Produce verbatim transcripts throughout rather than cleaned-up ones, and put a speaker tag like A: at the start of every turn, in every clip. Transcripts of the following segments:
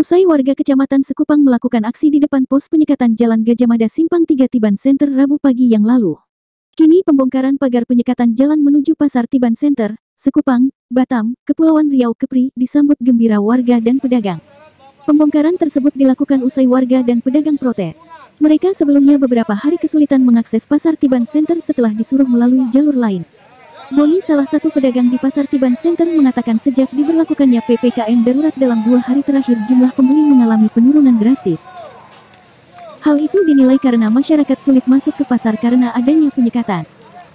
A: Usai warga Kecamatan Sekupang melakukan aksi di depan pos penyekatan Jalan Gajah Mada Simpang tiga Tiban Center Rabu pagi yang lalu. Kini pembongkaran pagar penyekatan jalan menuju Pasar Tiban Center, Sekupang, Batam, Kepulauan Riau Kepri disambut gembira warga dan pedagang. Pembongkaran tersebut dilakukan usai warga dan pedagang protes. Mereka sebelumnya beberapa hari kesulitan mengakses Pasar Tiban Center setelah disuruh melalui jalur lain. Boni, salah satu pedagang di Pasar Tiban Center, mengatakan sejak diberlakukannya P P K M darurat dalam dua hari terakhir jumlah pembeli mengalami penurunan drastis. Hal itu dinilai karena masyarakat sulit masuk ke pasar karena adanya penyekatan.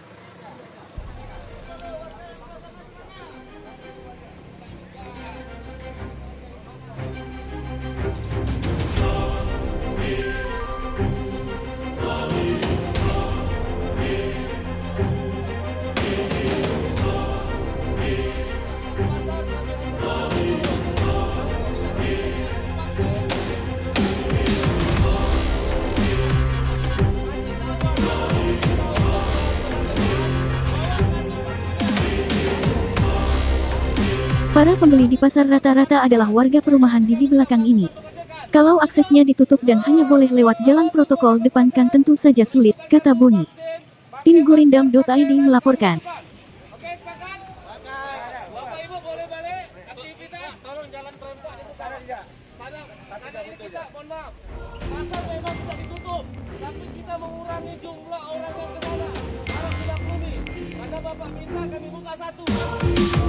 A: Para pembeli di pasar rata-rata adalah warga perumahan di di belakang ini. Kalau aksesnya ditutup dan hanya boleh lewat jalan protokol depan kan tentu saja sulit, kata Boni. Tim Gurindam titik I D melaporkan.
B: Oke, sepakat? Bapak Ibu boleh balik aktivitas, tolong jalan perempuan itu sana aja. Sana, karena ini kita, mohon maaf, pasar memang tidak ditutup, tapi kita mengurangi jumlah orang yang ke sana. Harus tidak Boni, karena Bapak minta kami buka satu.